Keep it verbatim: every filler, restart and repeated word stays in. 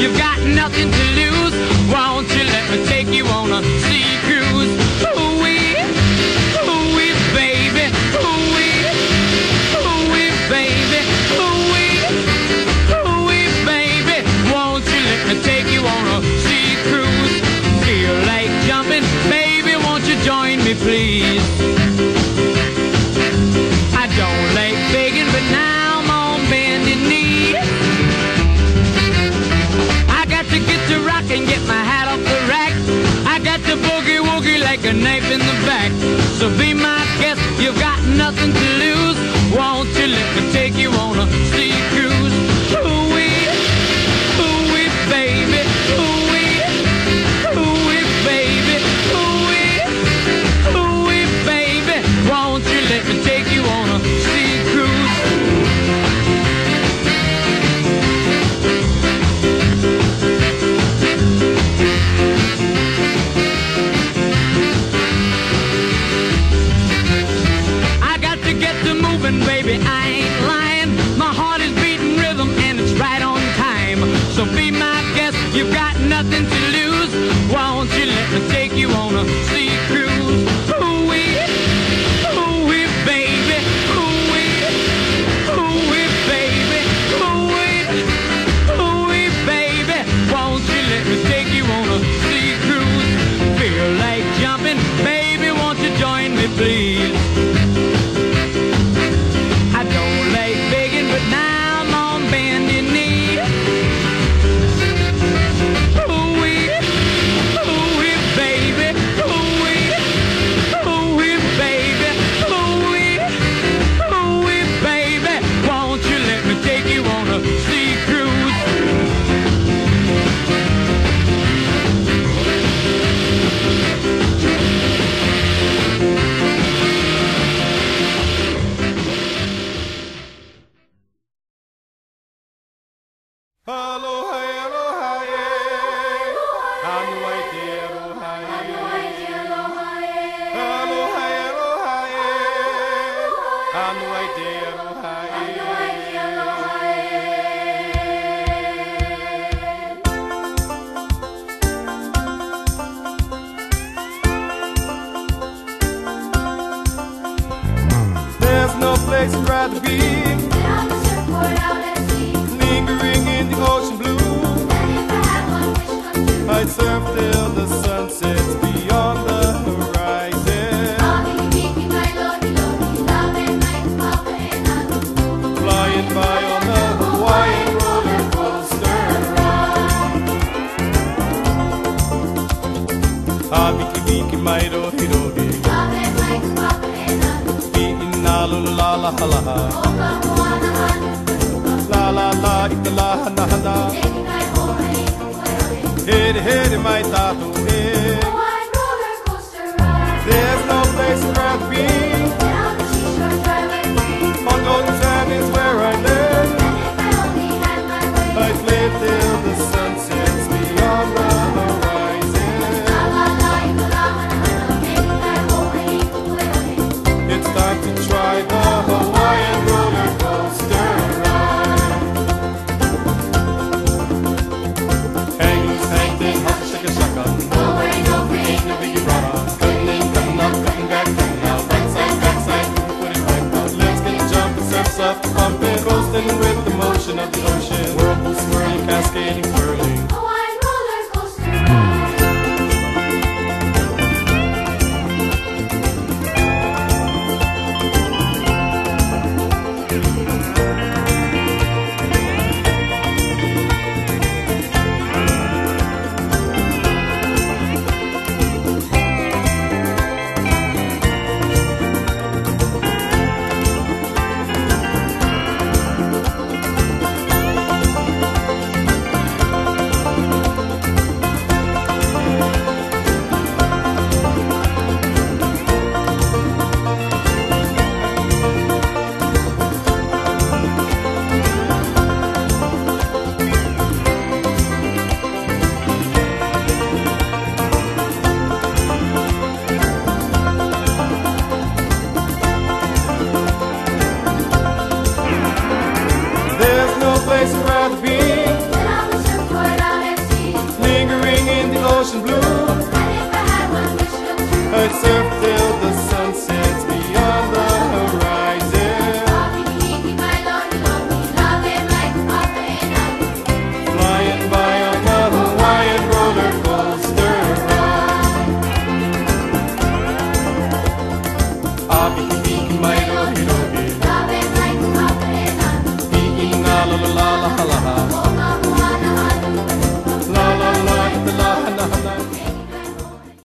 you've got nothing to lose. Won't you let me take you on a sea cruise? Ooh-wee, ooh-wee, baby, ooh-wee, ooh-wee, baby, ooh-wee, ooh-wee, baby. Won't you let me take you on a sea cruise? Feel like jumping, baby, won't you join me, please? I don't like begging, but now I'm on bended knee. I got to get to rock and get my hat off the rack. I got to boogie woogie like a knife in the back. So be my guest, you've got nothing to lose. Won't you let me take you on a sea cruise? Ooh-wee, ooh-wee, baby, ooh-wee, ooh-wee, baby, ooh-wee, ooh-wee, baby. Won't you let me take you on a sea cruise? I got to get to moving, baby, I ain't lying. My heart is beating rhythm and it's right on time. So be my guest, you've got nothing to lose. Won't you let me take you on a sea cruise? Ooh-wee, ooh-wee, baby, ooh-wee, ooh-wee, baby, ooh-wee, ooh-wee, baby. Won't you let me take you on a sea cruise? Feel like jumping, baby, won't you join me, please? I don't like begging, but now I'm on bended knee. Ooh-wee, ooh-wee, baby, ooh-wee, ooh-wee, baby, ooh-wee, ooh-wee, baby. Won't you let me take you on a sea cruise? Aloha, aloha, anu ai te aloha, aloha, aloha, anu ai te aloha. There's no place I'd rather be, On the surfboard out at sea. lingering in the ocean blue. And if I had one wish come true, I'd surf till the sun sets beyond the horizon, Bobby, Mickey, my lordy, lordy, love and night, papa and Uncle. flying by on the Hawaiian roller coaster ride. Ah, Mickey, Mickey, my rohi rohi, Love and night, papa and Uncle. iin na lula la la ha la ha, Oka, moana, hana, la la la ita la hana hana, Mickey, my home, and Eagle, Whale, here here my tattoo here. Hawaiian roller coaster ride. There's no place I'd rather be, Down the seashore, drive like free. on golden sand is where I live. And if I only had my way, I'd live till the sun sets beyond the horizon. la la la, ika la hana hana, Mickey, my home, and Eagle, Whale. It's time to try the Hawaiian roller coaster ride. Hang loose, hang thin, hop, shaka, shaka. No worry, no free, ain't no biggie rara. Cutting in, cutting up, cutting back, cutting out. Backside, backside, put it back out. Let's get jumping, surf's up, pumping, coasting with the motion of the ocean. Whirlpool swirling, cascading, whirling.